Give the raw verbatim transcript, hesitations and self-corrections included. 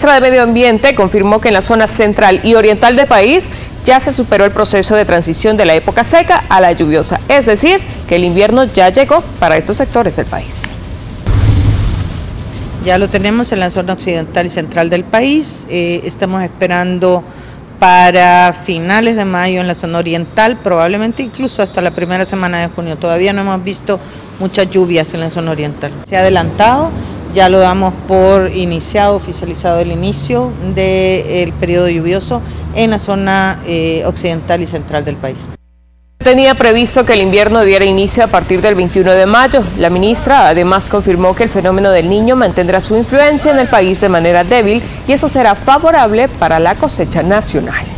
ministra de Medio Ambiente confirmó que en la zona central y oriental del país ya se superó el proceso de transición de la época seca a la lluviosa, es decir, que el invierno ya llegó para estos sectores del país. Ya lo tenemos en la zona occidental y central del país, eh, estamos esperando para finales de mayo en la zona oriental, probablemente incluso hasta la primera semana de junio. Todavía no hemos visto muchas lluvias en la zona oriental. Se ha adelantado, ya lo damos por iniciado, oficializado el inicio del periodo lluvioso en la zona eh, occidental y central del país. Tenía previsto que el invierno diera inicio a partir del veintiuno de mayo. La ministra además confirmó que el fenómeno del Niño mantendrá su influencia en el país de manera débil y eso será favorable para la cosecha nacional.